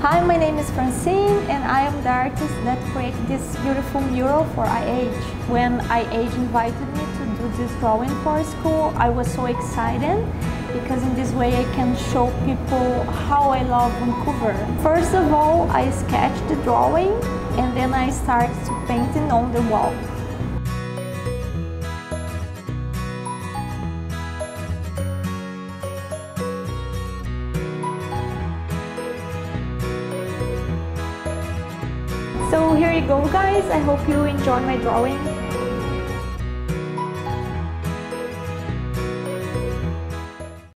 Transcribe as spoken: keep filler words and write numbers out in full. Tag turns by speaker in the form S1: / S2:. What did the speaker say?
S1: Hi, my name is Francine and I am the artist that created this beautiful mural for I H. When I H invited me to do this drawing for school, I was so excited because in this way I can show people how I love Vancouver. First of all, I sketched the drawing and then I started to painting on the wall. So here you go guys, I hope you enjoy my drawing.